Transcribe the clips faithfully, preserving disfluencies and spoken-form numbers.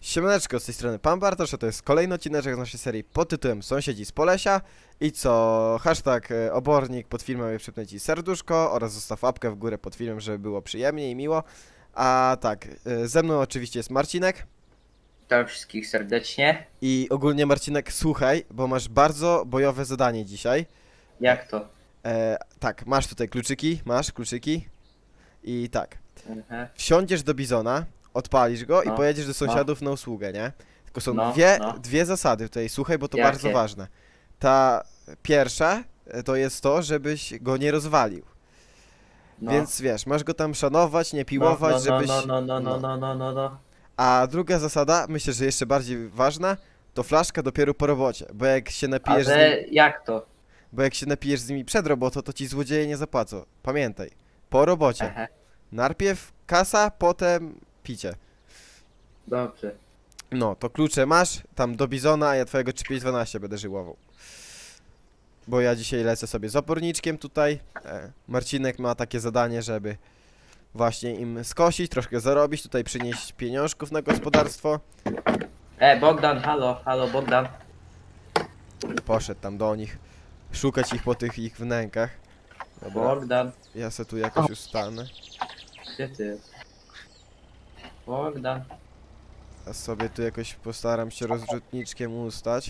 Siemaneczko, z tej strony Pan Bartosz, a to jest kolejny odcinek z naszej serii pod tytułem Sąsiedzi z Polesia. I co, hashtag e, obornik pod filmem i przypnę ci serduszko oraz zostaw łapkę w górę pod filmem, żeby było przyjemnie i miło. A tak, e, ze mną oczywiście jest Marcinek. Witam wszystkich serdecznie. I ogólnie Marcinek, słuchaj, bo masz bardzo bojowe zadanie dzisiaj. Jak to? E, tak, masz tutaj kluczyki, masz kluczyki. I tak, Mhm. wsiądziesz do Bizona, odpalisz go i No, pojedziesz do sąsiadów na usługę, nie? Tylko są No, dwie, no. dwie zasady tutaj, słuchaj, bo to Jakie? bardzo ważne. Ta pierwsza e, to jest to, żebyś go nie rozwalił. No. Więc wiesz, masz go tam szanować, nie no, piłować, no, żebyś... no, no, no, no. no, no, no, no, no. A druga zasada, myślę, że jeszcze bardziej ważna, to flaszka dopiero po robocie, bo jak się napijesz z nim, Ale jak to? bo jak się napijesz z nimi przed robotą, to ci złodzieje nie zapłacą. Pamiętaj, po robocie. Aha, Najpierw kasa, potem picie. dobrze. No, to klucze masz, tam do Bizona, a ja twojego trzy pięć dwanaście będę żyłował. Bo ja dzisiaj lecę sobie z oporniczkiem tutaj. E, Marcinek ma takie zadanie, żeby właśnie im skosić, troszkę zarobić, tutaj przynieść pieniążków na gospodarstwo. E, Bogdan, halo, halo, Bogdan. Poszedł tam do nich, szukać ich po tych ich wnękach. Dobra, Bogdan, ja se tu jakoś ustanę. gdzie ty jest? Bogdan. Ja sobie tu jakoś postaram się rozrzutniczkiem ustać.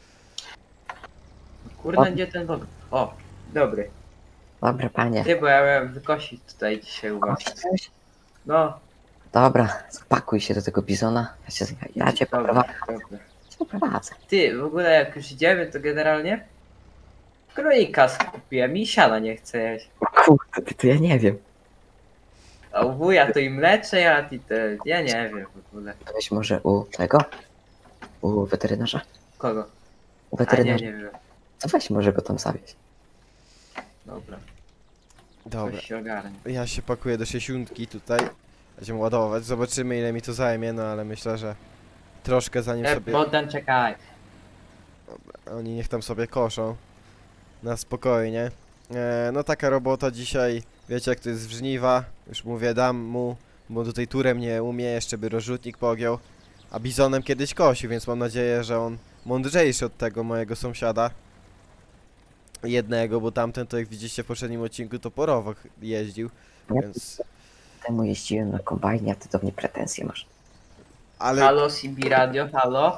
Kurde, gdzie ten Bogdan? O, dobry. Dobra, panie. Ty, bo ja miałem wykosić tutaj dzisiaj u was. Chcesz? No. Dobra, spakuj się do tego bizona. Ja cię, ja cię Dobra, poprowadzę. dobra. Cię poprowadzę. Ty, w ogóle jak już idziemy, to generalnie kronika skupiłem i siana nie chcę jeść. Kurde, ty, to ja nie wiem. A u wuja to i mlecze, a ty to... Ja nie wiem w ogóle. To weź może u tego? U weterynarza? Kogo? U A nie, weterynarza. nie wiem. To weź może go tam zawieźć. Dobra, Dobra, coś się ogarnie. ja się pakuję do sześćdziesiątki tutaj. Będziemy ładować, zobaczymy ile mi to zajmie, no ale myślę, że troszkę zanim E, sobie... Bogdan, czekaj. Oni niech tam sobie koszą. Na spokojnie. E, no taka robota dzisiaj, wiecie jak to jest w żniwa. Już mówię, dam mu, bo tutaj turem nie umie, jeszcze by rozrzutnik pogiął. A bizonem kiedyś kosił, więc mam nadzieję, że on mądrzejszy od tego mojego sąsiada. Jednego, bo tamten to jak widzieliście w poprzednim odcinku to po rowach jeździł, Ja więc... temu jeździłem na kombajnie, a ty do mnie pretensje masz. Ale... Halo, C B Radio, halo.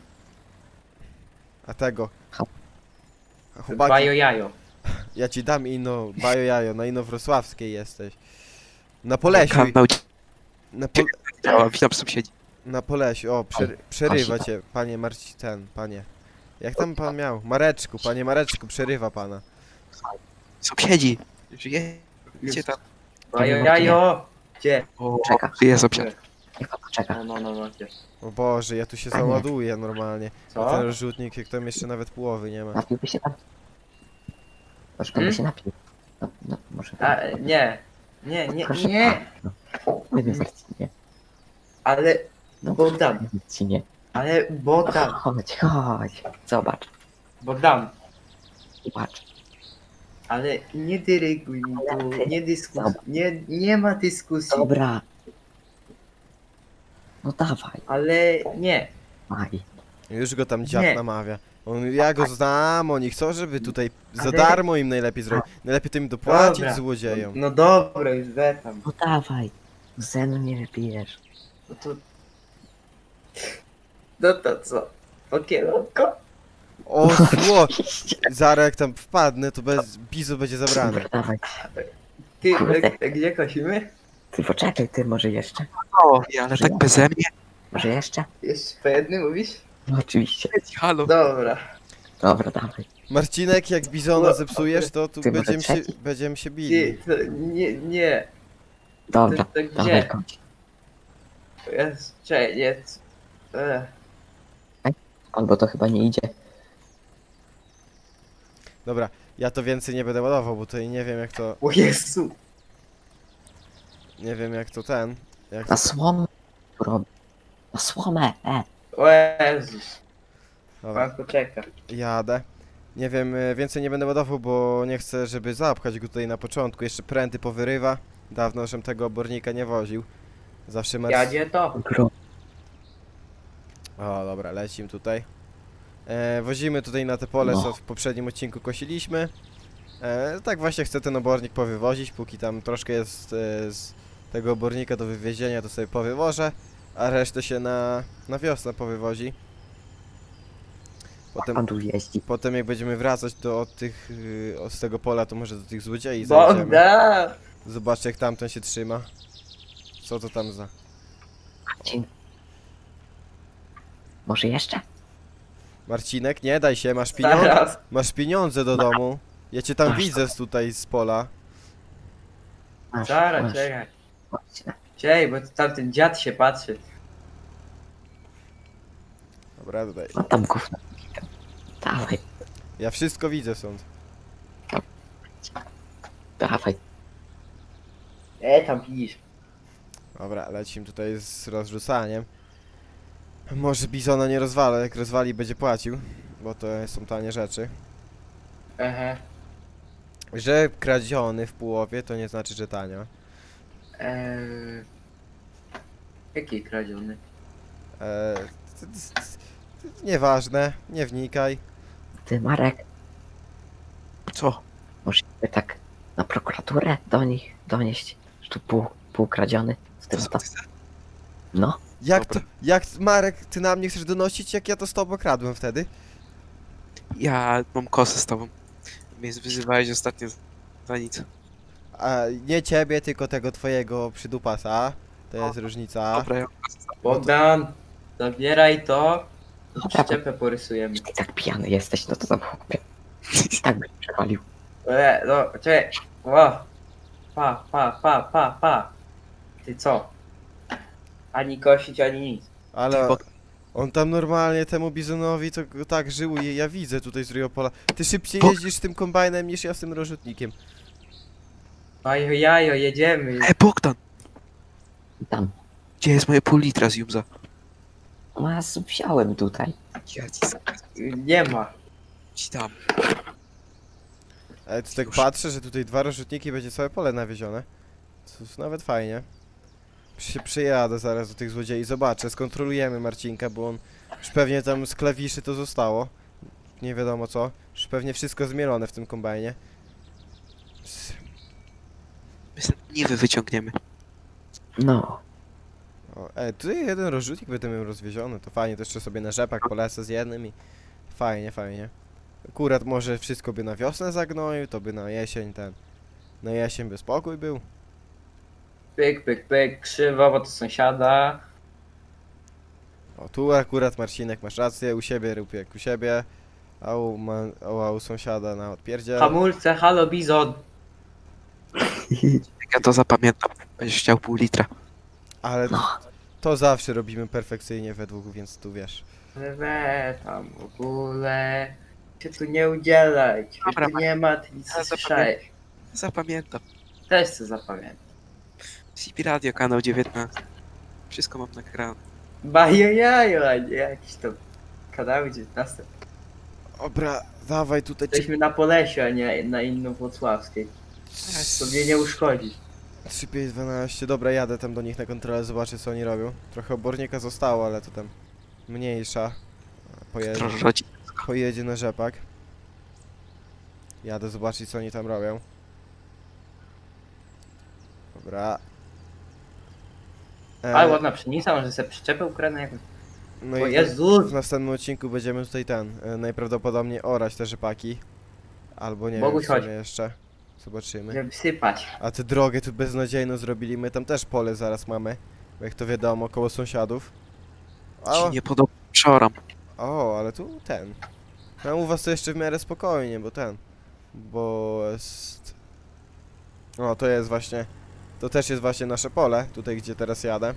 A tego... Ha- A chłopaki, Bajo jajo. ja ci dam ino, bajo jajo, na Inowrocławskiej jesteś. Na Polesiu, Kanał na, po, działa, witam sąsiedzi. na Polesiu, o, przer, przerywa cię, panie Marci, ten, panie. Jak tam pan miał? Mareczku, panie Mareczku, przerywa pana. Sąsiedzi! Żyje? Gdzie tam? Bajo jajo. Gdzie? O, Czeka. żyje sąsiad. Niech pan poczeka. No, no, no, no, gdzie? O Boże, ja tu się Panie. załaduję normalnie. A Co? ten rozrzutnik, jak tam jeszcze nawet połowy nie ma. Napiłby się pan? Może pan by Hmm? się napił. No, no, może A, pan. e, nie. Nie, nie, Proszę nie. pana, no. Nie wiem, Marcinie. Ale No, Bogdan, Marcinie. ale Bogdan, Chodź, chodź. Zobacz, Bogdan. zobacz. Ale nie dyryguj mi tu, nie dyskusuj, nie, nie ma dyskusji. Dobra. No dawaj, Ale nie. daj. Już go tam dziad Nie. namawia. On, ja go znam, oni chcą, żeby tutaj za Ale- darmo im najlepiej zrobić. Najlepiej tym dopłacić Dobra. złodziejom. No dobra, już wetam. No dawaj. Ze mną nie wypijesz. No to... No to co? Okiełko? O, zło! Zaraz jak tam wpadnę, to bez bizu będzie zabrany. Dobra, dawaj. Ty, Kurde. e, gdzie kosimy? Ty poczekaj, ty może jeszcze? O, nie, ale tak beze mnie. Może jeszcze? Jeszcze po jednym mówisz? No oczywiście. Halo. Dobra. Dobra, dawaj. Marcinek, jak bizona zepsujesz, to tu Ty może będziemy się, trzeci? będziemy się Ty, bili. to nie, nie. Dobra, To, to dawaj, gdzie? kończ. Jest, czekaj, nie. E, Albo to chyba nie idzie. Dobra, ja to więcej nie będę ładował, bo tutaj nie wiem jak to, o Jezu. nie wiem jak to ten, jak Na to, słomę tu robi. Na słomę, e. O Jezus. dobra, Pan poczeka. jadę. Nie wiem, y, więcej nie będę ładował, bo nie chcę, żeby zapchać go tutaj na początku, jeszcze pręty powyrywa. Dawno żem tego obornika nie woził. Zawsze Marcin... Jadzie to. Gro. O, dobra, lecimy tutaj. E, wozimy tutaj na te pole, No. co w poprzednim odcinku kosiliśmy. E, tak właśnie chcę ten obornik powywozić, póki tam troszkę jest e, z tego obornika do wywiezienia, to sobie powywożę, a resztę się na, na wiosnę powywozi. Potem, Pan tu jeździ. potem jak będziemy wracać do od tych, y, od z tego pola, to może do tych złodziei zajdziemy. Bogdan! Zobaczcie, jak tamten się trzyma. Co to tam za... Marcin. Może jeszcze? Marcinek, nie daj się, masz pieniądze, Zaraz. masz pieniądze do domu. Ja cię tam Masz. widzę z tutaj z pola. Masz, Zaraz, masz. czekaj. Marcin. Czekaj, bo tu tamten dziad się patrzy. Dobra, tutaj. No tam gówno. Dawaj, Ja wszystko widzę stąd. dawaj. E, tam widzisz. Dobra, lecimy tutaj z rozrzucaniem. Może bizona nie rozwalę, jak rozwali będzie płacił, bo to są tanie rzeczy. Aha. Że kradziony w połowie to nie znaczy, że tanio. Eee... Jaki kradziony? Eee, t- t- t- nieważne, nie wnikaj. Ty, Marek, Co? może by tak na prokuraturę do nich donieść, że tu pół, pół kradziony w tym Co to. chcesz? No, Jak to, Dobra. jak, Marek, ty na mnie chcesz donosić, jak ja to z tobą kradłem wtedy? Ja mam kosę z tobą. Mnie wyzywałeś ostatnio za nic. A nie ciebie, tylko tego twojego przydupasa. To jest różnica. Dobra, ja mam kosę z tobą. Bogdan! Zabieraj to. To Dobra, przyczepę porysujemy. ty tak pijany jesteś, no to tam chłopie. Tak byś przewalił. E, no, czekaj. O. Pa, pa, pa, pa, pa. Ty co? Ani kosić, ani nic. Ale Bo- on tam normalnie temu bizonowi to go tak żyłuje, ja widzę tutaj z Riopola. Ty szybciej Bo- jeździsz tym kombajnem niż ja z tym rozrzutnikiem. Ajo, jajo, jedziemy. E, Bogdan! Tam. Gdzie jest moje pół litra z Jumza? No ja wziąłem tutaj. Ja ci, Nie ma. ci dam. Ale tu tak Już. patrzę, że tutaj dwa rozrzutniki będzie całe pole nawiezione. Cóż, nawet fajnie. Przy, przyjadę zaraz do tych złodziei, zobaczę, skontrolujemy Marcinka, bo on już pewnie tam z klawiszy to zostało. Nie wiadomo co. Już pewnie wszystko zmielone w tym kombajnie. Ps, My sobie niwy wyciągniemy. No, O, e, tutaj jeden rozrzutnik będę miał rozwieziony, to fajnie, to jeszcze sobie na rzepak polecę z jednym i fajnie, fajnie. Akurat może wszystko by na wiosnę zagnoił, to by na jesień ten, na jesień by spokój był. Pyk, pyk, pyk, krzywo, bo to sąsiada. O, tu akurat Marcinek, masz rację, u siebie rób jak u siebie, a u, ma, a u sąsiada na odpierdziel. Hamulce, halo, bizon. Jak ja to zapamiętam. Będziesz chciał pół litra. Ale no. to zawsze robimy perfekcyjnie we dwóch, więc tu wiesz. We tam w ogóle. Się tu nie udzielaj. Ciebie Dobra, tu nie ma, ty nic ja nie słyszałeś. Zapamiętam. Też chcę zapamiętać. C P Radio, kanał dziewiętnasty. Wszystko mam nagrane. Bajo jajo, a nie jakieś tam kanały dziewiętnaste. Dobra, dawaj tutaj. Jesteśmy na Polesiu, a nie na Innowłocławskiej. To mnie nie uszkodzi. trzy pięć dwanaście, dobra, jadę tam do nich na kontrolę, zobaczę co oni robią. Trochę obornika zostało, ale to tam mniejsza. Pojedzie, Trochę rodzi. pojedzie na rzepak. Jadę zobaczyć co oni tam robią. Dobra. E, Ale ładna pszenica, może sobie przyczepę ukradnę jakąś. no O i Jezus! w następnym odcinku będziemy tutaj ten, e, najprawdopodobniej orać te rzepaki. Albo nie Boguś, wiem, w sumie chodź. jeszcze. Zobaczymy. Żeby sypać. A tę drogę tu beznadziejną zrobili, my tam też pole zaraz mamy. Bo jak to wiadomo, koło sąsiadów. O, Ci nie podoba. Przoram. o, ale tu ten. No u was to jeszcze w miarę spokojnie, bo ten. Bo jest... O, to jest właśnie... To też jest właśnie nasze pole, tutaj gdzie teraz jadę.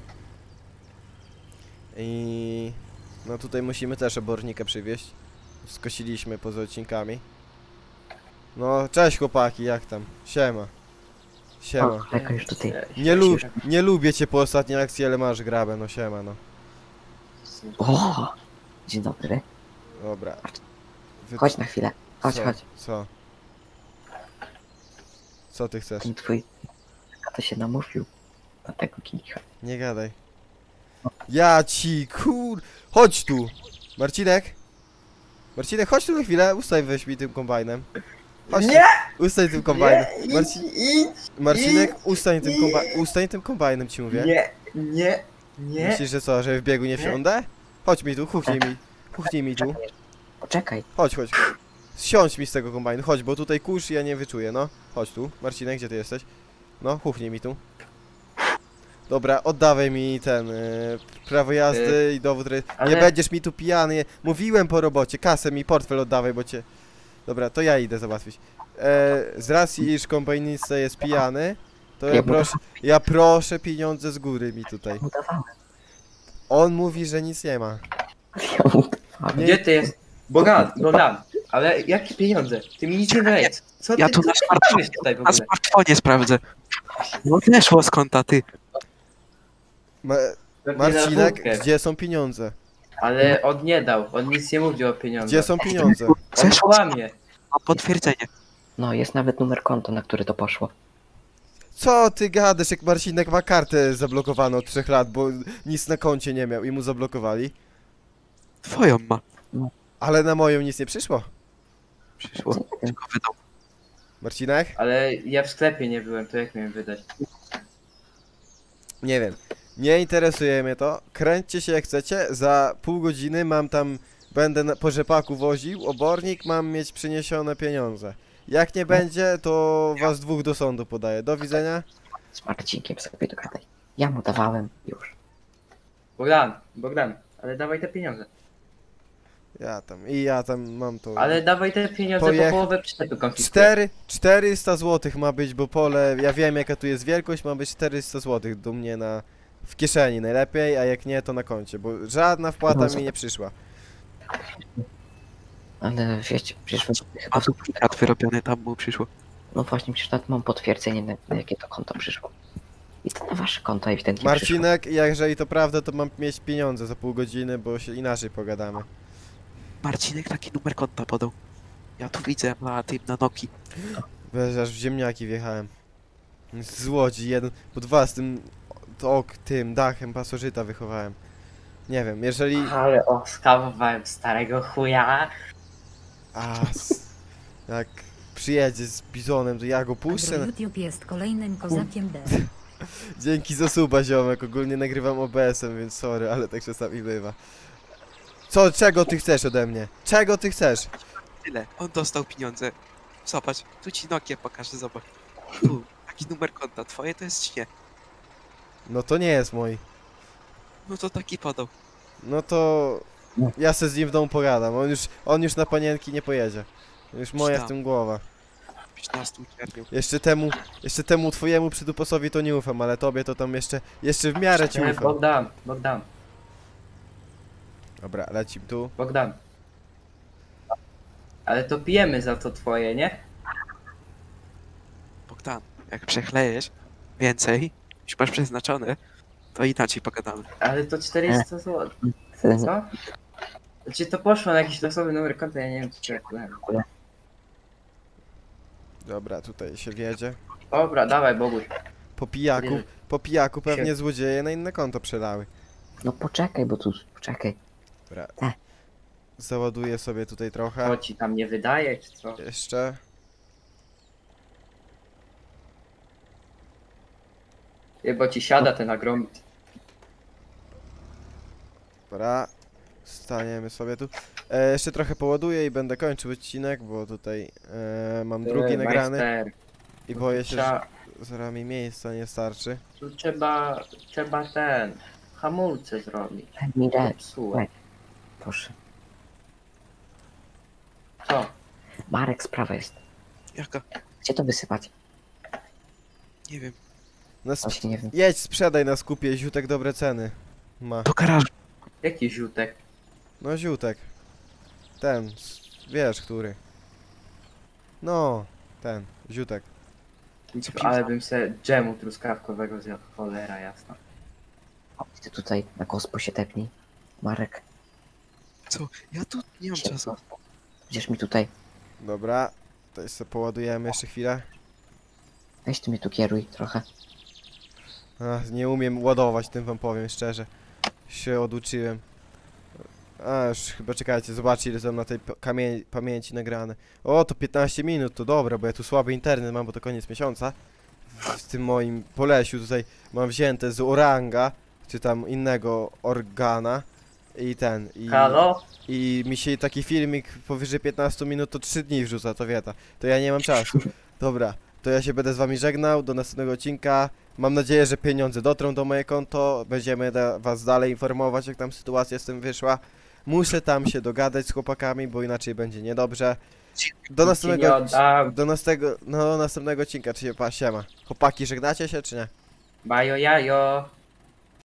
I... No tutaj musimy też obornika przywieźć. Skosiliśmy poza odcinkami. No, cześć chłopaki, jak tam? Siema. Siema. O, kolego już tutaj. Nie, lu nie lubię cię po ostatniej akcji, ale masz grabę, no siema, no. O! Dzień dobry. Dobra. Wy... Chodź na chwilę. Chodź, co? chodź. Co? Co ty chcesz? Ten twój... A to się namówił. Na tego kicha. Nie gadaj. Ja ci, kur... Chodź tu! Marcinek? Marcinek, chodź tu na chwilę, ustaj weź mi tym kombajnem. Chodź Nie! tu, ustaj tym kombajnem. Nie, Marci... idź, idź, Marcinek, idź, ustań tym, idź. komba... ustań tym kombajnem, ci mówię. Nie, nie, nie. Myślisz, że co, że w biegu nie Nie. wsiądę? Chodź mi tu, huchnij mi. Huchnij mi tu. Poczekaj. Chodź, chodź. Zsiądź mi z tego kombajnu, chodź, bo tutaj kurz i ja nie wyczuję, no. Chodź tu. Marcinek, gdzie ty jesteś? No, huchnij mi tu. Dobra, oddawaj mi ten yy, prawo jazdy i dowód. re- Nie ale- będziesz mi tu pijany. Mówiłem po robocie, kasę mi, portfel oddawaj, bo cię... Dobra, to ja idę załatwić. E, z racji, iż kombajnista jest pijany, to ja Ja mu proszę, ja proszę pieniądze z góry mi tutaj. mu dawałem. On mówi, że nic nie ma. Ja mu dawałem. Nie- Gdzie ty jest? Bogdan, Bogdan, ale jakie pieniądze? Ty mi nic nie dajesz. Co ty, Ja tu co na ty smartfonie, robisz tutaj w na ogóle? smartfonie sprawdzę. No weszło z konta, ty. Ma Pewnie na Marcinek, wódkę. gdzie są pieniądze? Ale on nie dał, on nic nie mówił o pieniądzach. Gdzie są pieniądze? On Zeszło, kłamie. mam potwierdzenie. No, jest nawet numer konta, na który to poszło. Co ty gadasz, jak Marcinek ma kartę zablokowaną od trzech lat, bo nic na koncie nie miał i mu zablokowali? Twoją ma. Ale na moją nic nie przyszło. Przyszło. Tylko wydał. Marcinek? Ale ja w sklepie nie byłem, to jak miałem wydać? Nie wiem. Nie interesuje mnie to. Kręćcie się jak chcecie. Za pół godziny mam tam... Będę na, po rzepaku woził obornik, mam mieć przyniesione pieniądze. Jak nie będzie, to was dwóch do sądu podaję. Do widzenia. Z Marcinkiem sobie dogadaj. Ja mu dawałem już. Bogdan, Bogdan, ale dawaj te pieniądze. Ja tam, i ja tam mam to... Ale dawaj te pieniądze, Pojech- bo połowę przyczepy konfiskuję. Cztery, czterysta złotych ma być, bo pole, ja wiem jaka tu jest wielkość, ma być czterysta złotych do mnie na, w kieszeni najlepiej, a jak nie to na koncie, bo żadna wpłata No, mi nie przyszła. Ale wiecie, przecież wy chyba... A tu kat wyrobiony, tam mu przyszło. No właśnie, przecież nawet mam potwierdzenie, na, na jakie to konto przyszło. I to na wasze konto ewidentnie przyszło. Marcinek, jeżeli to prawda, to mam mieć pieniądze za pół godziny, bo się inaczej pogadamy. Marcinek taki numer konta podał. Ja tu widzę na tym, na Noki. Wiesz, aż w ziemniaki wjechałem. Z Łodzi jeden, po dwa z tym, to ok, tym dachem pasożyta wychowałem. Nie wiem, jeżeli... Ale oskawowałem starego chuja. A, s- jak przyjedzie z bizonem, to ja go puszczę. na- YouTube jest kolejnym kozakiem D. Dzięki za suba, ziomek. Ogólnie nagrywam O B S-em, więc sorry, ale tak czasami bywa. Co, czego ty chcesz ode mnie? Czego ty chcesz? Tyle. On dostał pieniądze. Zobacz, tu ci Nokię pokażę, zobacz. Tu, taki numer konta. Twoje to jest czy nie? No to nie jest mój. No to taki podał. No to... Ja se z nim w domu pogadam. On już, on już na panienki nie pojedzie. Już moja w tym głowa. piętnastu czerwca. Jeszcze temu, jeszcze temu twojemu przyduposowi to nie ufam, ale tobie to tam jeszcze, jeszcze w miarę ci Nie, ufam. Bogdan, Bogdan, Dobra, lecim tu. Bogdan. Ale to pijemy za to twoje, nie? Bogdan, jak przechlejesz więcej, niż masz przeznaczone, to inaczej pogadamy. Ale to czterysta złotych. Co? Czy to poszło na jakiś losowy numer konta? Ja nie wiem, czy jak byłem. Dobra, tutaj się wiedzie. Dobra, dawaj, Boguś. Po pijaku, Nie. po pijaku pewnie Sie- złodzieje na inne konto przelały. No poczekaj, bo tu... Poczekaj. Dobra. Tak. Załaduję sobie tutaj trochę. Co ci tam nie wydaje, czy co? Jeszcze. Ty, bo ci siada ten agromit. Dobra. Staniemy sobie tu. E, jeszcze trochę poładuję i będę kończył odcinek, bo tutaj e, mam drugi Ty, nagrany majster, i boję się, że Trzeba, zaraz mi miejsca nie starczy. tu trzeba, trzeba ten, hamulce zrobić. Mirek, Psułem. proszę. Co? Marek, sprawa jest. Jaka? Gdzie to wysypać? Nie wiem. No, sp- Właśnie nie wiem. jedź, sprzedaj na skupie, ziutek dobre ceny. Ma. Do garażu. Jaki ziutek? No ziutek. Ten, s- wiesz który. No, ten, ziutek. Co Ale bym se dżemu truskawkowego zjadł, cholera jasna. Ty tutaj na gospo się tepnij. Marek, Co? Ja tu nie mam się czasu. Będziesz mi tutaj... Dobra, tutaj sobie poładujemy jeszcze chwilę. Weź ty mnie tu kieruj trochę. Ach, nie umiem ładować, tym wam powiem szczerze. Się oduczyłem. A, już chyba czekajcie, zobaczcie ile tam na tej pa- kamie- pamięci nagrane. O, to piętnaście minut, to dobra, bo ja tu słaby internet mam, bo to koniec miesiąca. W tym moim Polesiu tutaj mam wzięte z Oranga, czy tam innego organa. I ten, i... Halo? I mi się taki filmik powyżej piętnaście minut to trzy dni wrzuca, to wieta. To ja nie mam czasu. Dobra, to ja się będę z wami żegnał, do następnego odcinka. Mam nadzieję, że pieniądze dotrą do moje konto. Będziemy da was dalej informować, jak tam sytuacja z tym wyszła. Muszę tam się dogadać z chłopakami, bo inaczej będzie niedobrze. Do Ci nie następnego, oddam. do następnego, no, następnego odcinka, czy się pa, siema. Chłopaki, żegnacie się, czy nie? Bajo jajo.